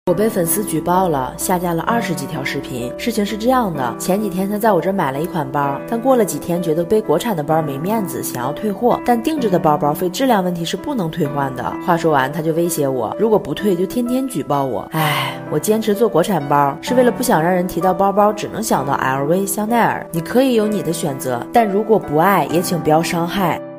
我被粉丝举报了，下架了20几条视频。事情是这样的，前几天他在我这买了一款包，但过了几天觉得背国产的包没面子，想要退货，但定制的包非质量问题是不能退换的。话说完，他就威胁我，如果不退就天天举报我。唉，我坚持做国产包，是为了不想让人提到包只能想到 LV、香奈儿。你可以有你的选择，但如果不爱，也请不要伤害。